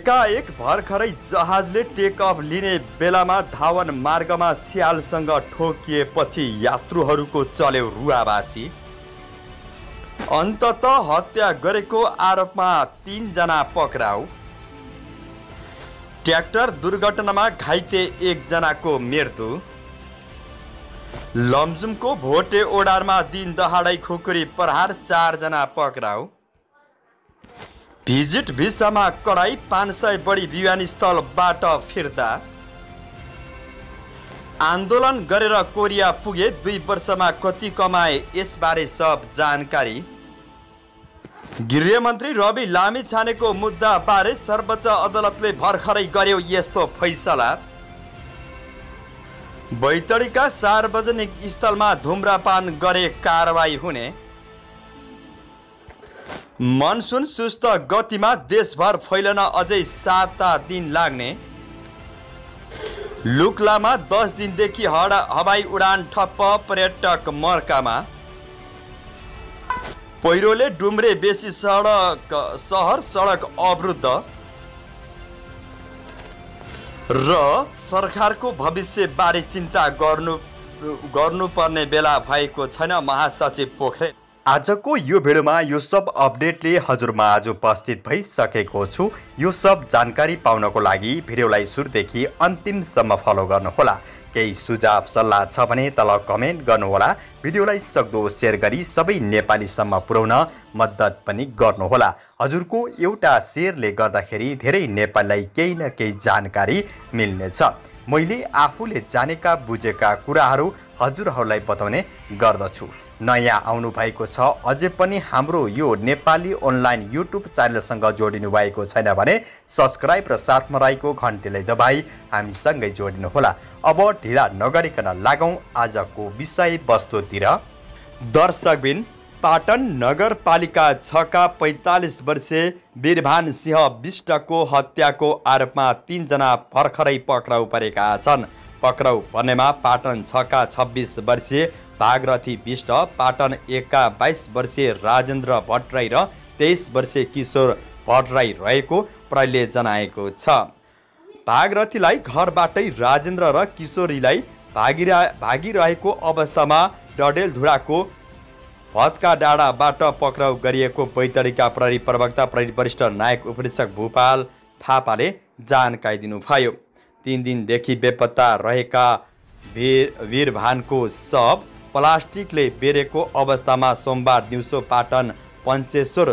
एकाएक भर्खरै जहाजले take off लिने बेलामा धावन मार्गमा स्यालसँग ठोकिएपछि यात्रुहरूको चल्यो रुवाबासी। अन्ततः हत्या गरेको आरोपमा 3 जना पक्राउ। ट्र्याक्टर दुर्घटनामा घाइते 1 जनाको मृत्यु। लमजुमको भोटे ओडारमा दिन दहाडै खुकुरी प्रहार 4 जना पक्राउ। भिजिट भिसामा कडाई 500 बढी विमानस्थलबाट फिर्ता। आन्दोलन गरेर कोरिया पुगे 2 वर्षमा कति कमाए यसबारे सब जानकारी। गृहमन्त्री रवि लामिछानेको मुद्दाबारे सर्वोच्च अदालतले भर्खरै गर्यो यस्तो फैसला। बैतडीका सार्वजनिक स्थलमा धुम्रपान गरे कारबाही हुने। मनसुन सुस्त गतिमा देशभर फैलन अझै 7 दिन लाग्ने। लुक्लामा 10 दिनदेखि हवाई उडान ठप्प, पर्यटक मर्कामा। पहिरोले डुम्रे बेसी सहर सडक अवरुद्ध। र सरकारको भविष्यबारे चिन्ता गर्नुपर्ने बेला भएको छैन महासचिव पोखरेल। आजको यो भिडियोमा यो सब अपडेटले हजुरमा आज उपस्थित भइसकेको छु। यो सब जानकारी पाउनको लागि भिडियोलाई सुरुदेखि अन्तिमसम्म फलो गर्नुहोला। केही सुझाव सल्लाह छ भने तल कमेन्ट गर्नुहोला। भिडियोलाई सक्दो सेयर गरी सबै नेपालीसम्म पुर्याउन मद्दत पनि गर्नुहोला। हजुरको एउटा सेयरले गर्दाखेरि धेरै नेपालीलाई केही न केही जानकारी मिल्नेछ। मैले आफूले जानेका बुझेका कुराहरू हजुरहरूलाई बताउने गर्दछु। नयाँ आउनु भएको छ अझै पनि हाम्रो यो नेपाली अनलाइन युट्युब च्यानलसँग जोडिनु भएको छैन भने सब्स्क्राइब र साथमा रहेको घन्टीलाई दबाई हामीसँगै जोडिनुहोला। अब ढिला नगरिकन लागौँ आजको विषयवस्तुतिर। दर्शकबिन, पाटन नगरपालिका 6 का 45 वर्षीय वीरभान सिंह विष्टको हत्याको आरोपमा 3 जना भर्खरै पक्राउ परेका छन्। पक्राउ पर्नेमा पाटन 6 का 26 वर्षीय भागरथी विष्ट, पाटन 1 का 22 वर्षीय राजेन्द्र भट्टराई र 23 वर्षीय किशोर भट्टराई रहेको प्रहरीले जनाएको छ। भागरथीलाई घरबाटै राजेन्द्र र किशोरीलाई भागिरहेको अवस्थामा डडेलधुराको भत्का डाँडाबाट पक्राउ गरिएको बैतडीका प्रहरी प्रवक्ता प्रहरी वरिष्ठ नायक उपरीक्षक भूपाल थापाले जानकारी दिनुभयो। 3 दिनदेखि बेपत्ता रहेका वीरभानको शव प्लास्टिकले बेरेको अवस्थामा सोमबार दिउँसो पाटन पञ्चेश्वर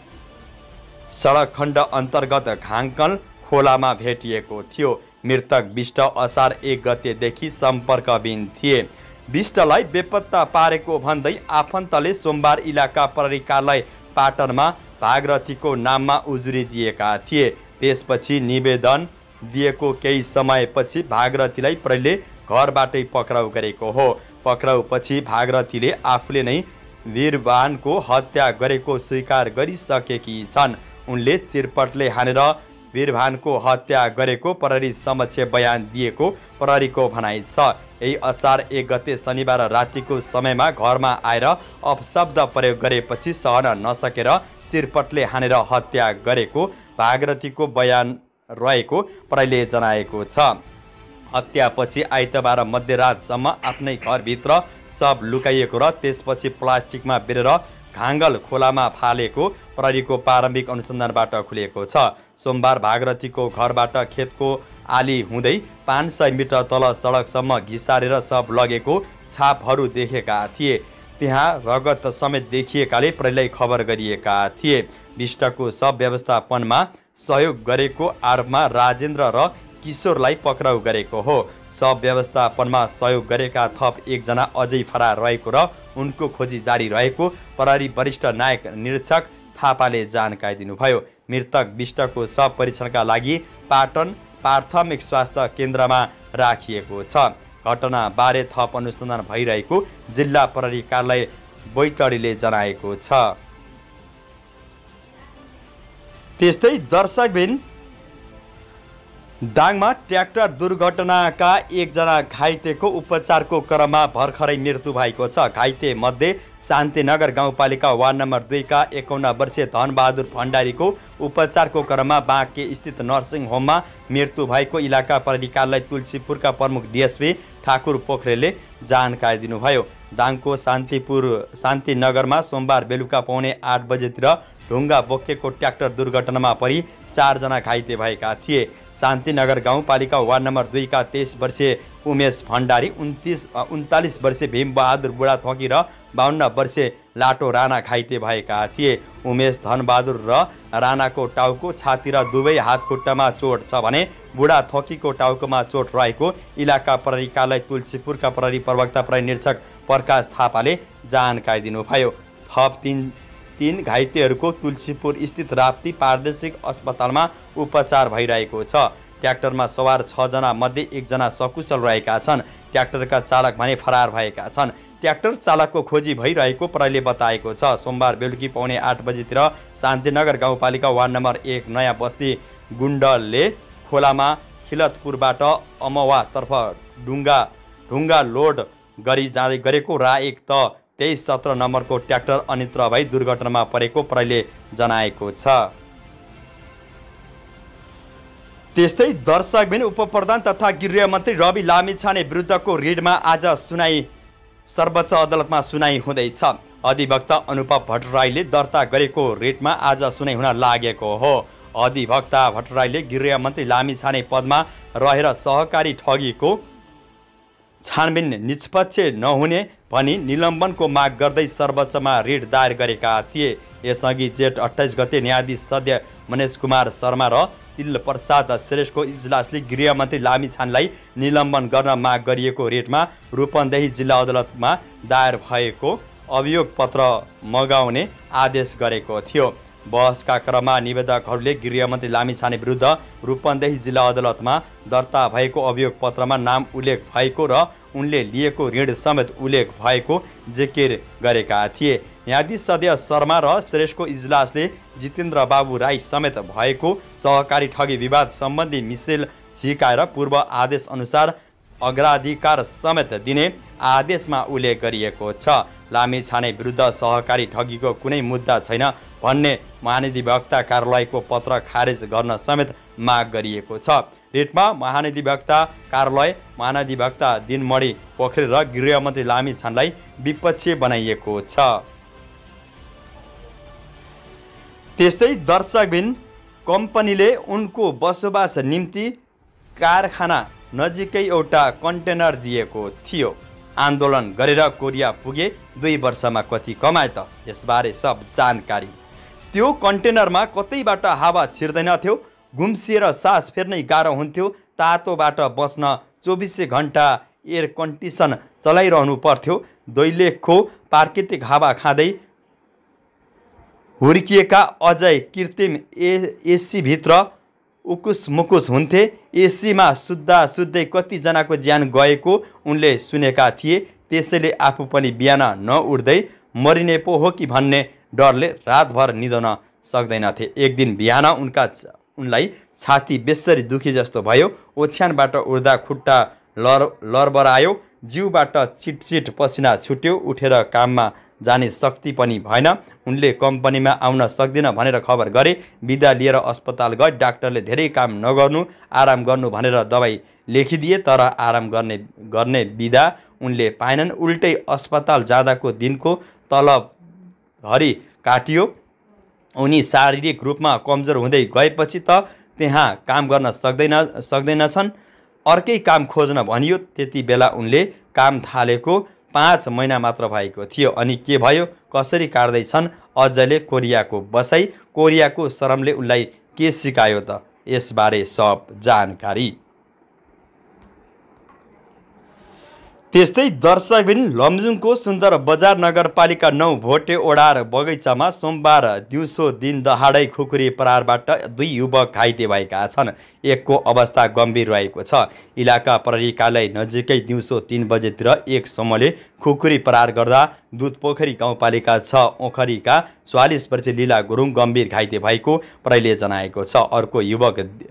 सडक खण्ड अन्तर्गत घाङ्कल खोलामा भेटिएको थियो। मृतक विष्ट असार 1 गतेदेखि सम्पर्कविहीन थिए। विष्टलाई बेपत्ता पारेको भन्दै आफन्तले सोमबार इलाका प्रहरी कार्यालय पाटनमा भागरथीको नाममा उजुरी दिएका थिए। त्यसपछि निवेदन दिएको केही समयपछि भागरथीलाई प्रहरीले घरबाटै पक्राउ गरेको हो। पक्राउपछि भागरथीले आफूले नै वीरभानको हत्या गरेको स्वीकार गरिसकेकी छन्। उनले चिरपटले हानेर वीरभानको हत्या गरेको प्रहरी समक्ष बयान दिएको प्रहरीको भनाइ छ। यही असार 1 गते शनिबार रातिको समयमा घरमा आएर अपशब्द प्रयोग गरेपछि सहन नसकेर चिरपटले हानेर हत्या गरेको भागरथीको बयान रहेको प्रहरीले जनाएको छ। हत्यापछि आइतबार मध्यरातसम्म आफ्नै घरभित्र शव लुकाइएको र त्यसपछि प्लास्टिकमा बेरेर घाङ्गल खोलामा फालेको प्रहरीको प्रारम्भिक अनुसन्धानबाट खुलेको छ। सोमबार भागरथीको घरबाट खेतको आली हुँदै 500 मिटर तल सडकसम्म घिसारेर शव लगेको छापहरू देखेका थिए। त्यहाँ रगत समेत देखिएकाले प्रहरीलाई खबर गरिएका थिए। विष्टको शव व्यवस्थापनमा सहयोग गरेको आरोपमा राजेन्द्र र किशोरलाई पक्राउ गरेको हो। शव व्यवस्थापनमा सहयोग गरेका थप 1 जना अझै फरार रहेको र उनको खोजी जारी रहेको प्रहरी वरिष्ठ नायक निरीक्षक थापाले जानकारी दिनुभयो। मृतक विष्टको शव परीक्षणका लागि पाटन प्राथमिक स्वास्थ्य केन्द्रमा राखिएको छ। घटनाबारे थप अनुसन्धान भइरहेको जिल्ला प्रहरी कार्यालय बैतडीले जनाएको छ। त्यस्तै दर्शकबिन, दाङमा ट्र्याक्टर दुर्घटनाका एकजना घाइतेको उपचारको क्रममा भर्खरै मृत्यु भएको छ। घाइते मध्ये शान्तिनगर गाउँपालिका वार्ड नम्बर 2 का 51 वर्षीय धनबहादुर भण्डारीको उपचारको क्रममा बाँके स्थित नर्सिङ होममा मृत्यु भएको इलाका प्रहरी कार्यालय तुलसीपुरका प्रमुख डिएसपी ठाकुर पोखरेलले जानकारी दिनुभयो। दाङको शान्तिनगरमा सोमबार बेलुका पौने 8 बजेतिर ढुङ्गा बोकेको ट्र्याक्टर दुर्घटनामा परि 4 जना घाइते भएका थिए। शान्तिनगर गाउँपालिका वार्ड नम्बर 2 का 23 वर्षीय उमेश भण्डारी, 39 वर्षीय भीमबहादुर बुढाथोकी र 52 वर्षीय लाटो राणा घाइते भएका थिए। उमेश धनबहादुर र राणाको टाउको, छाती र दुवै हात खुट्टामा चोट छ भने बुढाथोकीको टाउकोमा चोट रहेको इलाका प्रहरी कार्यालय तुलसीपुरका प्रहरी प्रवक्ता प्रहरी निरीक्षक प्रकाश थापाले जानकारी दिनुभयो। थप 3 घाइतेहरूको तुलसीपुर स्थित राप्ती प्रादेशिक अस्पतालमा उपचार भइरहेको छ। ट्र्याक्टरमा सवार 6 जना मध्ये 1 जना सकुशल रहेका छन्। ट्र्याक्टरका चालक भने फरार भएका छन्। ट्र्याक्टर चालकको खोजी भइरहेको प्रहरीले बताएको छ। सोमबार बेलुकी पौने 8 बजेतिर शान्तिनगर गाउँपालिका वार्ड नम्बर 1 नयाँ बस्ती गुण्डले खोलामा खिलतपुरबाट अमवातर्फ ढुङ्गा लोड गरी जाँदै गरेको रा 1 त 2317 नम्बरको ट्र्याक्टर अनित्र भई दुर्घटनामा परेको प्रहरीले जनाएको छ। त्यस्तै दर्शकबिन उपप्रधान तथा गृहमन्त्री रवि लामिछाने विरुद्धको रिटमा आज सर्वोच्च अदालतमा सुनाई हुँदैछ। अधिवक्ता अनुपम भट्टराईले दर्ता गरेको रिटमा आज सुनाई हुन लागेको हो। अधिवक्ता भट्टराईले गृहमन्त्री लामिछाने पदमा रहेर सहकारी ठगीको छानबिन निष्पक्ष नहुने भनी निलम्बनको माग गर्दै सर्वोच्चमा रिट दायर गरेका थिए। यसअघि जेठ 28 गते न्यायाधीश सद्य मनेश कुमार शर्मा र तिल प्रसाद श्रेष्ठको इजलासले गृहमन्त्री लामिछानेलाई निलम्बन गर्न माग गरिएको रिटमा रूपन्देही जिल्ला अदालतमा दायर भएको अभियोग पत्र मगाउने आदेश गरेको थियो। बहसका क्रममा निवेदकहरूले गृहमन्त्री लामिछाने विरुद्ध रूपन्देही जिल्ला अदालतमा दर्ता भएको अभियोग पत्रमा नाम उल्लेख भएको र उनले लिएको ऋण समेत उल्लेख भएको जिकिर गरेका थिए। न्यायाधीश सद्य शर्मा र श्रेष्ठको इजलासले जितेन्द्र बाबु राई समेत भएको सहकारी ठगी विवाद सम्बन्धी मिसेल झिकाएर पूर्व आदेश अनुसार अग्राधिकार समेत दिने आदेशमा उल्लेख गरिएको छ। लामिछाने विरुद्ध सहकारी ठगीको कुनै मुद्दा छैन भन्ने महाधिवक्ता कार्यालयको पत्र खारेज गर्न समेत माग गरिएको छ। रिटमा महाधिवक्ता कार्यालय, महाधिवक्ता दिनमणि पोखरेल र गृहमन्त्री लामिछानेलाई विपक्षी बनाइएको छ। त्यस्तै दर्शकबिन कम्पनीले उनको बसोबास निम्ति कारखाना नजिकै एउटा कन्टेनर दिएको थियो। आन्दोलन गरेर कोरिया पुगे, 2 वर्षमा कति कमाए त? यसबारे सब जानकारी। त्यो कन्टेनरमा कतैबाट हावा छिर्दैनथ्यो, गुम्सिएर सास फेर्नै गाह्रो हुन्थ्यो। तातोबाट बस्न 24 घण्टा एयर कन्डिसन चलाइरहनु पर्थ्यो। दैलेखको प्राकृतिक हावा खाँदै हुर्किएका अजय कृत्रिम एसीभित्र उकुस मुकुस हुन्थे। एसीमा सुत्दै कतिजनाको ज्यान गएको उनले सुनेका थिए। त्यसैले आफू पनि बिहान नउठ्दै मरिने पो हो कि भन्ने डरले रातभर निदाउन सक्दैनथे। एक दिन बिहान उनलाई छाती बेसरी दुखी जस्तो भयो। ओछ्यानबाट उठ्दा खुट्टा लरबरायो, जिउबाट चिटचिट पसिना छुट्यो। उठेर काममा जाने शक्ति पनि भएन। उनले कम्पनीमा आउन सक्दिन भनेर खबर गरे। बिदा लिएर अस्पताल गए। डाक्टरले धेरै काम नगर्नु, आराम गर्नु भनेर दबाई लेखिदिए। तर आराम गर्ने बिदा उनले पाएनन्। उल्टै अस्पताल जाँदाको दिनको तलबधरी काटियो। उनी शारीरिक रूपमा कमजोर हुँदै गएपछि त त्यहाँ काम गर्न सक्दैनछन्। अर्कै काम खोज्न भनियो। त्यति बेला उनले काम थालेको 5 महिना मात्र भएको थियो। अनि के भयो? कसरी काट्दैछन् अजयले कोरियाको बसाई? कोरियाको शरमले उनलाई के सिकायो त? यसबारे सब जानकारी। त्यस्तै दर्शकबिन लमजुङको सुन्दर बजार नगरपालिका 9 भोटे ओडार बगैँचामा सोमबार दिउँसो दिन दहाडै खुकुरी प्रहारबाट 2 युवक घाइते भएका छन्। एकको अवस्था गम्भीर रहेको छ। इलाका प्रहरी कार्यालय नजिकै दिउँसो 3 बजेतिर एक समूहले खुकुरी प्रहार गर्दा दुधपोखरी गाउँपालिका 6 ओखरीका 44 वर्षीय लीला गुरुङ गम्भीर घाइते भएको प्रहरीले जनाएको छ। अर्को युवक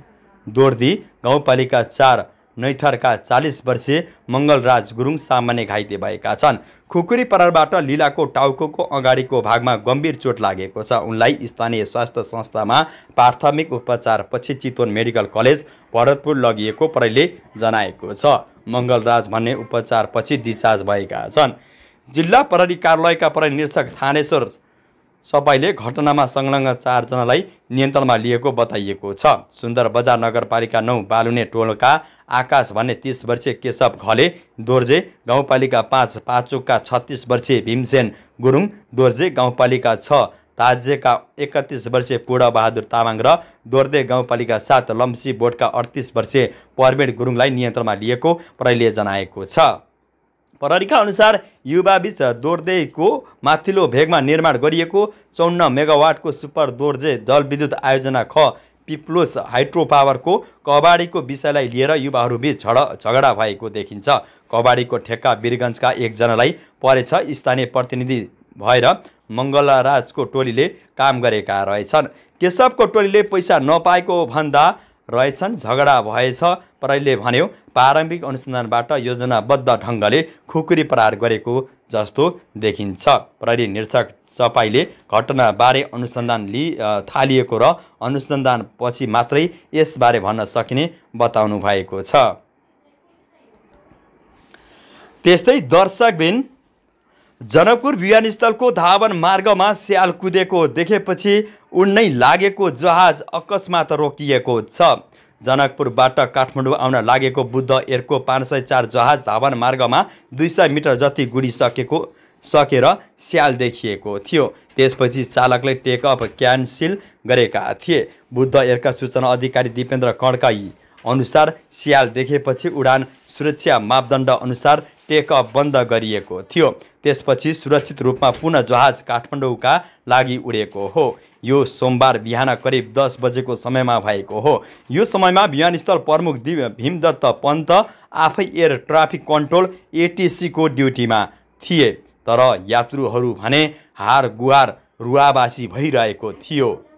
दोर्दी गाउँपालिका 4 नैथरका 40 वर्षीय मङ्गलराज गुरुङ सामान्य घाइते भएका छन्। खुकुरी परारबाट लीलाको टाउको अगाडिको भागमा गम्भीर चोट लागेको छ। उनलाई स्थानीय स्वास्थ्य संस्थामा प्राथमिक उपचारपछि चितवन मेडिकल कलेज भरतपुर लगिएको प्रहरीले जनाएको छ। मङ्गलराज भन्ने उपचारपछि डिस्चार्ज भएका छन्। जिल्ला प्रहरी कार्यालयका प्रहरी निरीक्षक थानेश्वर सबैले घटनामा संलग्न 4 जनालाई नियन्त्रणमा लिएको बताइएको छ। सुन्दर बजार नगरपालिका 9 बालुने टोलका आकाश भन्ने 30 वर्षीय केशव घले, दोर्जे गाउँपालिका 5 पाचोकका 36 वर्षीय भीमसेन गुरुङ, दोर्जे गाउँपालिका 6 ताजेका 31 वर्षीय पूर्णबहादुर तामाङ र दोर्दे गाउँपालिका 7 लम्सी बोटका 38 वर्षीय प्रवीण गुरुङलाई नियन्त्रणमा लिएको प्रहरीले जनाएको छ। प्रहरीका अनुसार युवाबीच दोर्देको माथिल्लो भेगमा निर्माण गरिएको 54 मेगावाटको सुपर दोर्जे जलविद्युत आयोजना ख पिप्लोस हाइड्रो पावरको कबाडीको विषयलाई लिएर युवाहरूबीच झगडा भएको देखिन्छ। कबाडीको ठेक्का वीरगञ्जका एकजनालाई परेछ। स्थानीय प्रतिनिधि भएर मङ्गलराजको टोलीले काम गरेका रहेछन्। केशवको टोलीले पैसा नपाएको भन्दा रहेछन्। झगडा भएछ। प्रहरीले भन्यो, प्रारम्भिक अनुसन्धानबाट योजनाबद्ध ढङ्गले खुकुरी प्रहार गरेको जस्तो देखिन्छ। प्रहरी निरीक्षक चपाईले घटनाबारे अनुसन्धान थालिएको र अनुसन्धानपछि मात्रै यसबारे भन्न सकिने बताउनु भएको छ। त्यस्तै दर्शकबिन जनकपुर विमानस्थलको धावन मार्गमा स्याल कुदेको देखेपछि उड्नै लागेको जहाज अकस्मात रोकिएको छ। जनकपुरबाट काठमाडौँ आउन लागेको बुद्ध एयरको 504 जहाज धावन मार्गमा 200 मिटर जति सकेर स्याल देखिएको थियो। त्यसपछि चालकले टेकअफ क्यान्सिल गरेका थिए। बुद्ध एयरका सूचना अधिकारी दिपेन्द्र कणका अनुसार स्याल देखेपछि उडान सुरक्षा मापदण्ड अनुसार टेकअफ बन्द गरिएको थियो। त्यसपछि सुरक्षित रूपमा पुनः जहाज काठमाडौँका लागि उडेको हो। यो सोमबार बिहान करिब 10 बजेको समयमा भएको हो। यो समयमा विमानस्थल प्रमुख भीमदत्त पन्त आफै एयर ट्राफिक कन्ट्रोल ATC को ड्युटीमा थिए। तर यात्रुहरू भने हार गुहार रुवाबासी भइरहेको थियो।